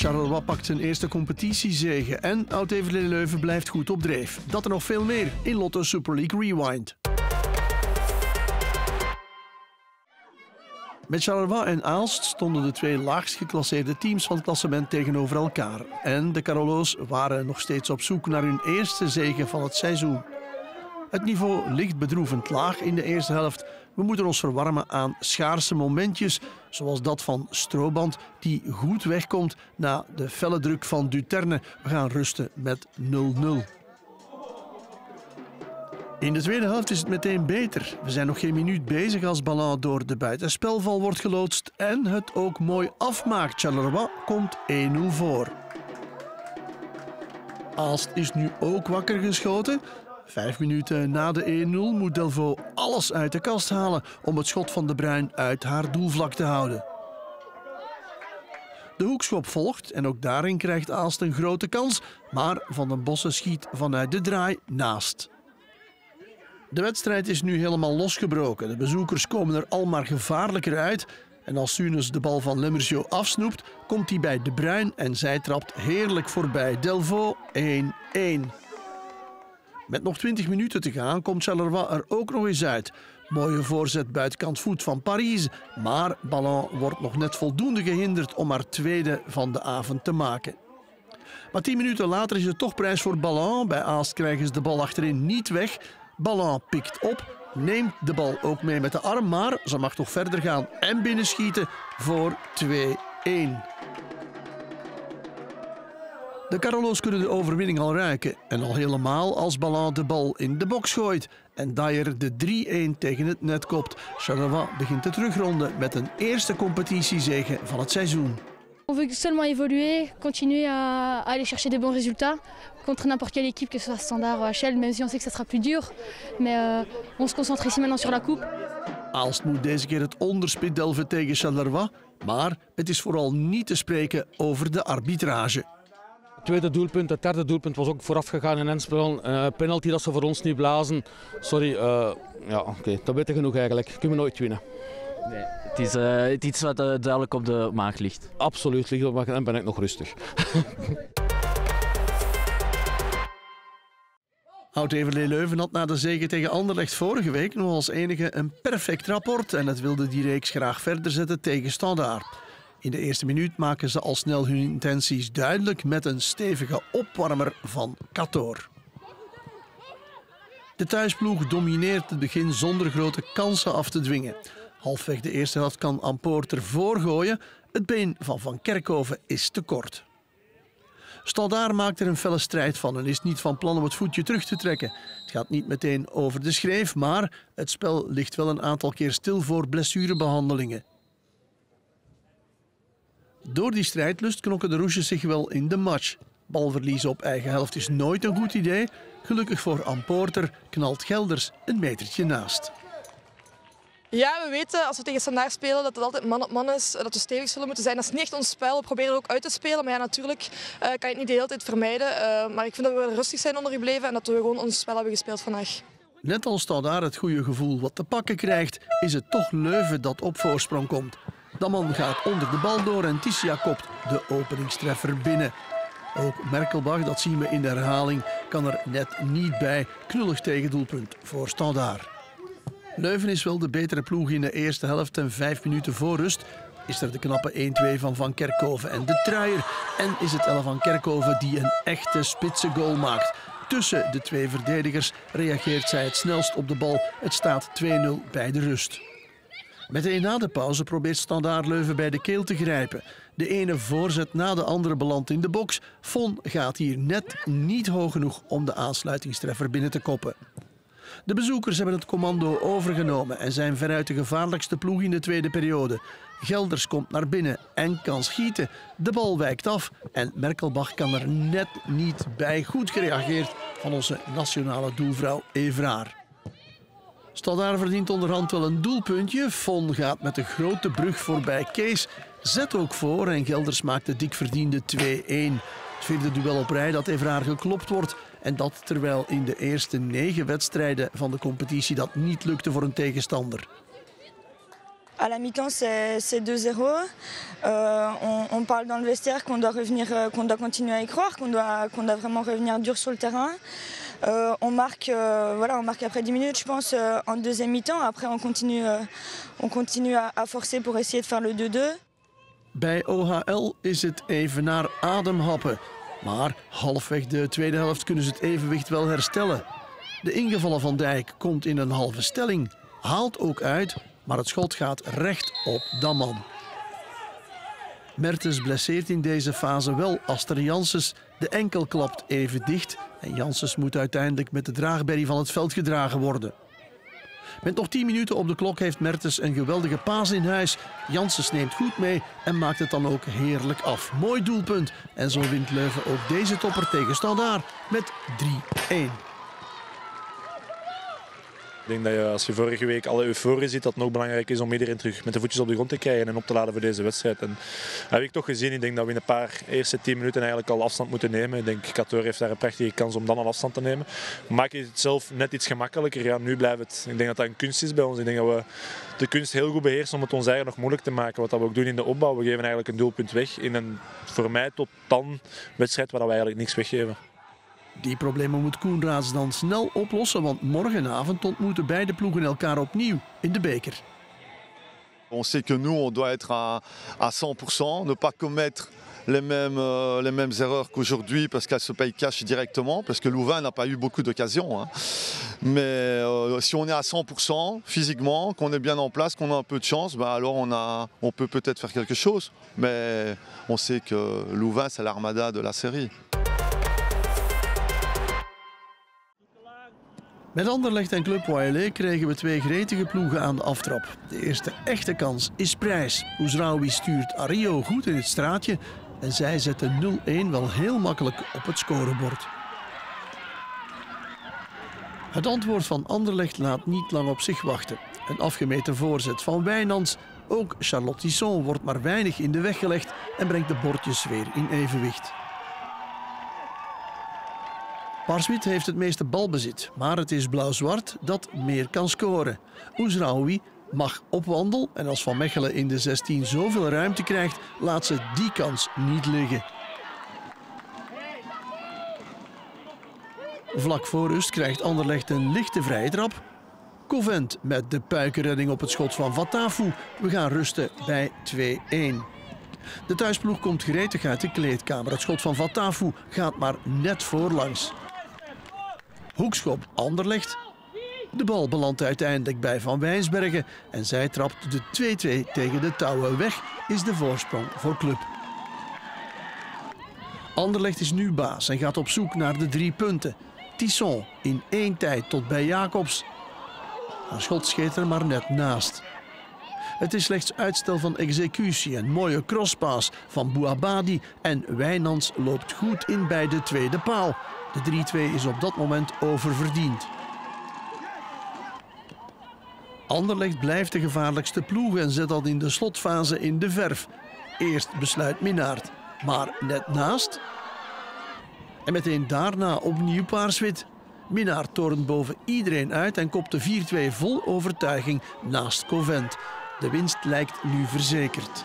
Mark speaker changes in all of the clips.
Speaker 1: Charleroi pakt zijn eerste competitiezege en Oud-Heverlee Leuven blijft goed op dreef. Dat en nog veel meer in Lotto Super League Rewind. Met Charleroi en Aalst stonden de twee laagst geclasseerde teams van het klassement tegenover elkaar. En de Carolo's waren nog steeds op zoek naar hun eerste zege van het seizoen. Het niveau ligt bedroevend laag in de eerste helft. We moeten ons verwarmen aan schaarse momentjes, zoals dat van Strooband, die goed wegkomt na de felle druk van Duterne. We gaan rusten met 0-0. In de tweede helft is het meteen beter. We zijn nog geen minuut bezig als Ballon door de buitenspelval wordt geloodst en het ook mooi afmaakt. Charleroi komt 1-0 voor. Aalst is nu ook wakker geschoten. 5 minuten na de 1-0 moet Delvaux alles uit de kast halen om het schot van De Bruin uit haar doelvlak te houden. De hoekschop volgt en ook daarin krijgt Aalst een grote kans, maar Van den Bossen schiet vanuit de draai naast. De wedstrijd is nu helemaal losgebroken. De bezoekers komen er al maar gevaarlijker uit. En als Sunes de bal van Lemerciau afsnoept, komt hij bij De Bruin en zij trapt heerlijk voorbij. Delvaux 1-1. Met nog 20 minuten te gaan komt Charleroi er ook nog eens uit. Mooie voorzet buitenkant voet van Paris, maar Ballon wordt nog net voldoende gehinderd om haar tweede van de avond te maken. Maar 10 minuten later is het toch prijs voor Ballon. Bij Aalst krijgen ze de bal achterin niet weg. Ballon pikt op, neemt de bal ook mee met de arm, maar ze mag toch verder gaan en binnenschieten voor 2-1. De Carolo's kunnen de overwinning al ruiken en al helemaal als Ballon de bal in de box gooit en Dyer de 3-1 tegen het net kopt. Charleroi begint de terugronde met een eerste competitiezege van het seizoen.
Speaker 2: On veut seulement évoluer, continuer à aller chercher des bons résultats contre n'importe quelle équipe, que ce soit Standard ou HL, même si on sait que ça sera plus dur. Mais on se concentre ici maintenant sur la coupe.
Speaker 1: Aalst moet deze keer het onderspit delven tegen Charleroi, maar het is vooral niet te spreken over de arbitrage.
Speaker 3: Het tweede doelpunt, het derde doelpunt was ook voorafgegaan in Enspel. Penalty dat ze voor ons niet blazen. Sorry, ja, oké, dat weet je genoeg eigenlijk. Kunnen we nooit winnen.
Speaker 4: Nee, het is iets wat duidelijk op de maag ligt.
Speaker 3: Absoluut, ligt op de maag en ben ik nog rustig.
Speaker 1: Oud-Heverlee Leuven had na de zege tegen Anderlecht vorige week nog als enige een perfect rapport en het wilde die reeks graag verder zetten tegen Standard. In de eerste minuut maken ze al snel hun intenties duidelijk met een stevige opwarmer van Cator. De thuisploeg domineert het begin zonder grote kansen af te dwingen. Halfweg de eerste helft kan Ampoort ervoor gooien. Het been van Van Kerkhoven is te kort. Standaard maakt er een felle strijd van en is niet van plan om het voetje terug te trekken. Het gaat niet meteen over de schreef, maar het spel ligt wel een aantal keer stil voor blessurebehandelingen. Door die strijdlust knokken de Rouges zich wel in de match. Balverlies op eigen helft is nooit een goed idee. Gelukkig voor Ampoorter knalt Gelders een metertje naast.
Speaker 5: Ja, we weten als we tegen Standaard spelen dat het altijd man op man is, dat we stevig zullen moeten zijn. Dat is niet echt ons spel, we proberen het ook uit te spelen. Maar ja, natuurlijk kan je het niet de hele tijd vermijden. Maar ik vind dat we rustig zijn ondergebleven en dat we gewoon ons spel hebben gespeeld vandaag.
Speaker 1: Net als Standaard het goede gevoel wat te pakken krijgt, is het toch Leuven dat op voorsprong komt. Daman gaat onder de bal door en Tissia kopt de openingstreffer binnen. Ook Merkelbach, dat zien we in de herhaling, kan er net niet bij. Knullig tegendoelpunt voor Standaard. Leuven is wel de betere ploeg in de eerste helft en 5 minuten voor rust is er de knappe 1-2 van Van Kerkhoven en de truier. En is het Elle van Kerkhoven die een echte spitse goal maakt. Tussen de twee verdedigers reageert zij het snelst op de bal. Het staat 2-0 bij de rust. Meteen na de pauze probeert Standaard Leuven bij de keel te grijpen. De ene voorzet na de andere belandt in de box. Von gaat hier net niet hoog genoeg om de aansluitingstreffer binnen te koppen. De bezoekers hebben het commando overgenomen en zijn veruit de gevaarlijkste ploeg in de tweede periode. Gelders komt naar binnen en kan schieten. De bal wijkt af en Merkelbach kan er net niet bij. Goed gereageerd van onze nationale doelvrouw Evraar. Standaard verdient onderhand wel een doelpuntje. Von gaat met een grote brug voorbij Kees. Zet ook voor en Gelders maakt de dik verdiende 2-1. Het vierde duel op rij dat Evraar geklopt wordt. En dat terwijl in de eerste 9 wedstrijden van de competitie dat niet lukte voor een tegenstander.
Speaker 6: À la mi-temps, c'est 2-0. On parle dans le vestiaire qu'on doit revenir, qu'on doit continuer à y croire, qu'on doit vraiment revenir dur sur le terrain. On marque après 10 minutes, je pense, en deuxième mi-temps. Après, on continue à forcer pour essayer de faire le 2-2.
Speaker 1: Bij OHL is het even naar ademhappen. Maar halfweg de tweede helft kunnen ze het evenwicht wel herstellen. De ingevallen Van Dijk komt in een halve stelling, haalt ook uit, maar het schot gaat recht op Damman. Mertens blesseert in deze fase wel Aster Janssens. De enkel klapt even dicht en Janssens moet uiteindelijk met de draagberry van het veld gedragen worden. Met nog 10 minuten op de klok heeft Mertens een geweldige paas in huis. Janssens neemt goed mee en maakt het dan ook heerlijk af. Mooi doelpunt. En zo wint Leuven ook deze topper tegen Standaard met 3-1.
Speaker 7: Ik denk dat je, als je vorige week alle euforie ziet, dat het nog belangrijk is om iedereen terug met de voetjes op de grond te krijgen en op te laden voor deze wedstrijd. En dat heb ik toch gezien. Ik denk dat we in een paar eerste 10 minuten eigenlijk al afstand moeten nemen. Ik denk Kator heeft daar een prachtige kans om dan al afstand te nemen. Maak je het zelf net iets gemakkelijker. Ja, nu blijft het. Ik denk dat dat een kunst is bij ons. Ik denk dat we de kunst heel goed beheersen om het ons eigen nog moeilijk te maken. Wat we ook doen in de opbouw. We geven eigenlijk een doelpunt weg in een voor mij tot dan wedstrijd waar we eigenlijk niks weggeven.
Speaker 1: Die problemen moet Koenraads dan snel oplossen, want morgenavond ontmoeten beide ploegen elkaar opnieuw in de beker.
Speaker 8: On sait que nous, on doit être à 100%, ne pas commettre les mêmes erreurs qu'aujourd'hui parce qu'elles se payent cash directement, parce que Louvain n'a pas eu beaucoup d'occasions. Hein. Mais si on est à 100% physiquement, qu'on est bien en place, qu'on a un peu de chance, ben alors on peut peut-être faire quelque chose. Mais on sait que Louvain, c'est l'armada de la série.
Speaker 1: Met Anderlecht en Club Wailee kregen we 2 gretige ploegen aan de aftrap. De eerste echte kans is prijs. Oezraoui stuurt Ario goed in het straatje en zij zetten 0-1 wel heel makkelijk op het scorebord. Het antwoord van Anderlecht laat niet lang op zich wachten. Een afgemeten voorzet van Wijnands. Ook Charlotte Tisson wordt maar weinig in de weg gelegd en brengt de bordjes weer in evenwicht. Paars-wit heeft het meeste balbezit, maar het is blauw-zwart dat meer kan scoren. Oezraoui mag op wandel en als Van Mechelen in de 16 zoveel ruimte krijgt, laat ze die kans niet liggen. Vlak voor rust krijgt Anderlecht een lichte vrije trap. Covent met de puikenredding op het schot van Vatafu. We gaan rusten bij 2-1. De thuisploeg komt gretig uit de kleedkamer. Het schot van Vatafu gaat maar net voorlangs. Hoekschop Anderlecht. De bal belandt uiteindelijk bij Van Wijnsbergen en zij trapt de 2-2 tegen de touwen. Weg is de voorsprong voor Club. Anderlecht is nu baas en gaat op zoek naar de 3 punten. Tisson in 1 tijd tot bij Jacobs. Haar schot scheet er maar net naast. Het is slechts uitstel van executie. Een mooie crosspaas van Bouabadi en Wijnands loopt goed in bij de tweede paal. De 3-2 is op dat moment oververdiend. Anderlecht blijft de gevaarlijkste ploeg en zet dat in de slotfase in de verf. Eerst besluit Minnaert, maar net naast. En meteen daarna opnieuw Paars-wit. Minnaert torent boven iedereen uit en kopt de 4-2 vol overtuiging naast Covent. De winst lijkt nu verzekerd.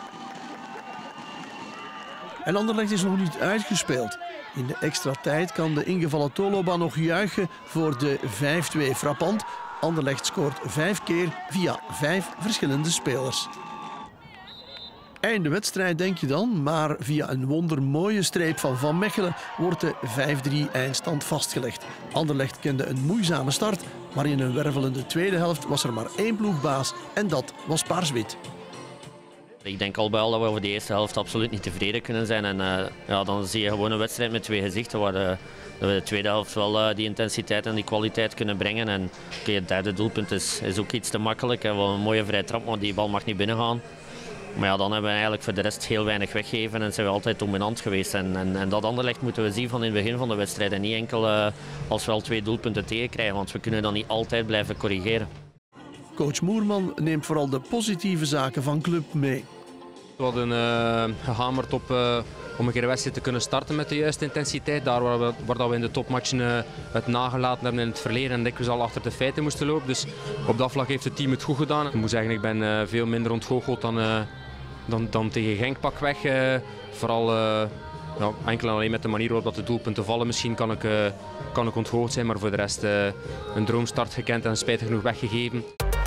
Speaker 1: En Anderlecht is nog niet uitgespeeld. In de extra tijd kan de ingevallen Toloba nog juichen voor de 5-2 frappant. Anderlecht scoort 5 keer via 5 verschillende spelers. Einde wedstrijd denk je dan, maar via een wondermooie streep van Van Mechelen wordt de 5-3 eindstand vastgelegd. Anderlecht kende een moeizame start, maar in een wervelende tweede helft was er maar 1 ploegbaas en dat was Paars-wit.
Speaker 9: Ik denk al bij al dat we over de eerste helft absoluut niet tevreden kunnen zijn. En dan zie je gewoon een wedstrijd met 2 gezichten waar dat we de tweede helft wel die intensiteit en die kwaliteit kunnen brengen. En het derde doelpunt is ook iets te makkelijk. We hebben een mooie vrije trap, maar die bal mag niet binnengaan. Maar ja, dan hebben we eigenlijk voor de rest heel weinig weggegeven en zijn we altijd dominant geweest. En dat Anderlecht moeten we zien van in het begin van de wedstrijd. En niet enkel als we al 2 doelpunten tegenkrijgen, want we kunnen dan niet altijd blijven corrigeren.
Speaker 1: Coach Moerman neemt vooral de positieve zaken van Club mee.
Speaker 10: We hadden gehamerd op om een keer de wedstrijd te kunnen starten met de juiste intensiteit. Daar waar we in de topmatchen het nagelaten hebben in het verleden en dikwijls al achter de feiten moesten lopen. Dus op dat vlak heeft het team het goed gedaan. Ik moet zeggen, ik ben veel minder ontgoocheld dan tegen Genk pakweg. Vooral ja, enkel en alleen met de manier waarop de doelpunten vallen. Misschien kan ik ontgoocheld zijn, maar voor de rest een droomstart gekend en spijtig genoeg weggegeven.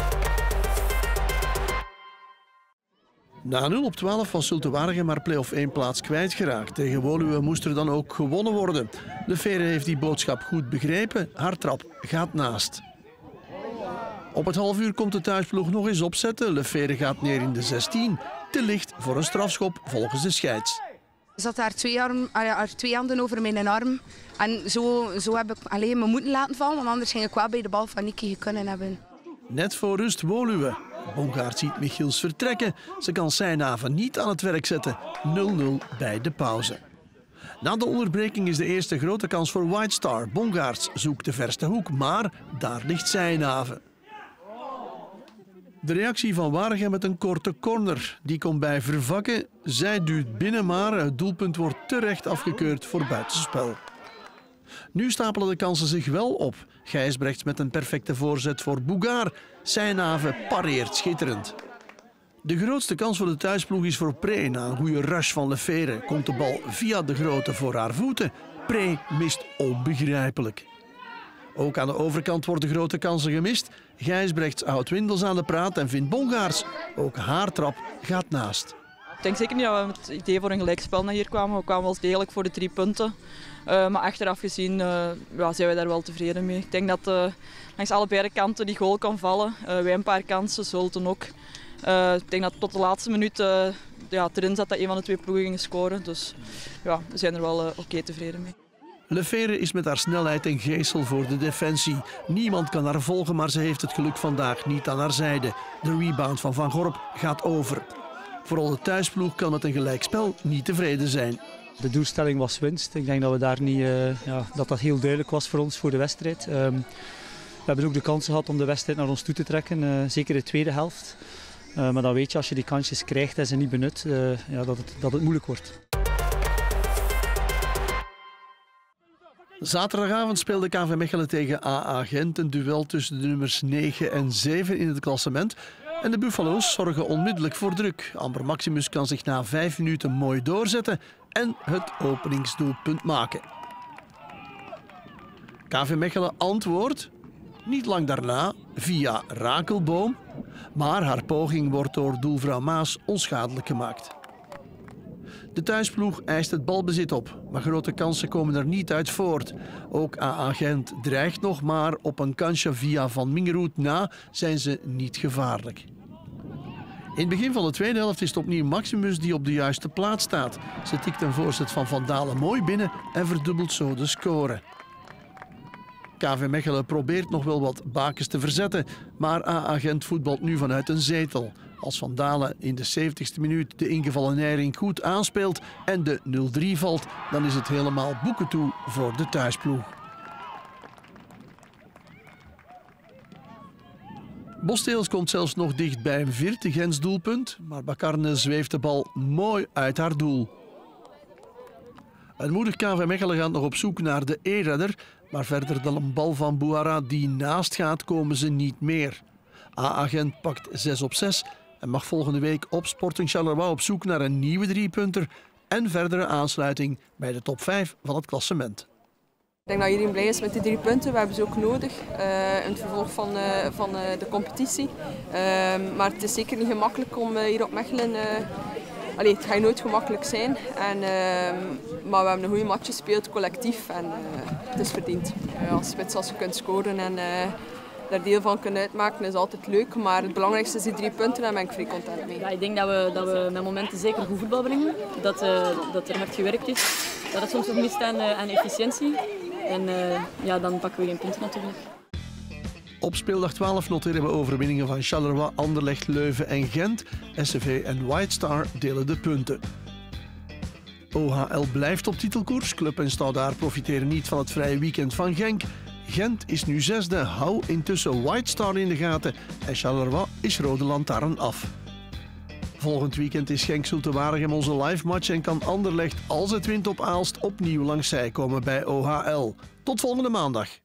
Speaker 1: Na 0-12 was Zulte Waregem maar play-off 1 plaats kwijtgeraakt. Tegen Woluwe moest er dan ook gewonnen worden. Lefevre heeft die boodschap goed begrepen. Haar trap gaat naast. Op het halfuur komt de thuisploeg nog eens opzetten. Lefevre gaat neer in de 16. Te licht voor een strafschop volgens de scheids.
Speaker 11: Er zat daar twee handen over mijn arm. En zo heb ik alleen me moeten laten vallen, want anders ging ik wel bij de bal van Niki kunnen hebben.
Speaker 1: Net voor rust Woluwe. Bongaert ziet Michiels vertrekken. Ze kan Seijnaven niet aan het werk zetten. 0-0 bij de pauze. Na de onderbreking is de eerste grote kans voor White Star. Bongaerts zoekt de verste hoek, maar daar ligt Seijnaven. De reactie van Waregem met een korte corner. Die komt bij Vervakke. Zij duwt binnen, maar het doelpunt wordt terecht afgekeurd voor buitenspel. Nu stapelen de kansen zich wel op. Gijsbrechts met een perfecte voorzet voor Boegaert. Seijnaven pareert schitterend. De grootste kans voor de thuisploeg is voor Pre. Na een goede rush van Lefevre komt de bal via de grote voor haar voeten. Pre mist onbegrijpelijk. Ook aan de overkant worden grote kansen gemist. Gijsbrechts houdt Windels aan de praat en vindt Bongaerts. Ook haar trap gaat naast.
Speaker 12: Ik denk zeker niet dat we met het idee voor een gelijkspel naar hier kwamen. We kwamen wel degelijk voor de 3 punten. Maar achteraf gezien zijn we daar wel tevreden mee. Ik denk dat langs allebei de kanten die goal kan vallen. Wij een paar kansen, Zulte ook. Ik denk dat tot de laatste minuut erin zat dat een van de 2 ploegen ging scoren. Dus ja, we zijn er wel oké tevreden mee.
Speaker 1: Lefevre is met haar snelheid een geestel voor de defensie. Niemand kan haar volgen, maar ze heeft het geluk vandaag niet aan haar zijde. De rebound van Van Gorp gaat over. Vooral de thuisploeg kan met een gelijkspel niet tevreden zijn.
Speaker 13: De doelstelling was winst. Ik denk dat we daar niet, dat heel duidelijk was voor ons voor de wedstrijd. We hebben ook de kans gehad om de wedstrijd naar ons toe te trekken, zeker de tweede helft. Maar dan weet je, als je die kansjes krijgt en ze niet benut, dat het moeilijk wordt.
Speaker 1: Zaterdagavond speelde KV Mechelen tegen AA Gent, een duel tussen de nummers 9 en 7 in het klassement. En de Buffalo's zorgen onmiddellijk voor druk. Amber Maximus kan zich na 5 minuten mooi doorzetten en het openingsdoelpunt maken. KV Mechelen antwoordt niet lang daarna via Rakelboom, maar haar poging wordt door doelvrouw Maas onschadelijk gemaakt. De thuisploeg eist het balbezit op, maar grote kansen komen er niet uit voort. Ook AA Gent dreigt nog, maar op een kansje via Van Mingeroet na zijn ze niet gevaarlijk. In het begin van de tweede helft is het opnieuw Maximus die op de juiste plaats staat. Ze tikt een voorzet van Van Dalen mooi binnen en verdubbelt zo de score. KV Mechelen probeert nog wel wat bakens te verzetten, maar AA Gent voetbalt nu vanuit een zetel. Als Van Dalen in de 70ste minuut de ingevallen Nijring goed aanspeelt en de 0-3 valt, dan is het helemaal boeken toe voor de thuisploeg. Bosteels komt zelfs nog dicht bij een 4e Gents doelpunt, maar Bakarne zweeft de bal mooi uit haar doel. Een moedig KV Mechelen gaat nog op zoek naar de e-redder, maar verder dan een bal van Bouara die naast gaat, komen ze niet meer. AA Gent pakt 6 op 6 en mag volgende week op Sporting Charleroi op zoek naar een nieuwe 3-punter en verdere aansluiting bij de top 5 van het klassement.
Speaker 14: Ik denk dat iedereen blij is met die 3 punten. We hebben ze ook nodig in het vervolg van de competitie. Maar het is zeker niet gemakkelijk om hier op Mechelen. Het gaat nooit gemakkelijk zijn. Maar we hebben een goede match gespeeld, collectief. En het is verdiend. Als spits, als je kunt scoren en daar deel van kunnen uitmaken, is altijd leuk. Maar het belangrijkste is die 3 punten en daar ben ik vrij content mee.
Speaker 15: Ja, ik denk dat we met momenten zeker goed voetbal brengen. Dat er hard gewerkt is. Dat het soms nog mist aan efficiëntie. En dan pakken we geen punten natuurlijk.
Speaker 1: Op speeldag 12 noteren we overwinningen van Charleroi, Anderlecht, Leuven en Gent. SCV en White Star delen de punten. OHL blijft op titelkoers. Club en Stoudaar profiteren niet van het vrije weekend van Genk. Gent is nu 6e. Hou intussen White Star in de gaten. En Charleroi is rode lantaarn af. Volgend weekend is Genk-Zulte Waregem onze live match en kan Anderlecht, als het wint op Aalst, opnieuw langs zij komen bij OHL. Tot volgende maandag.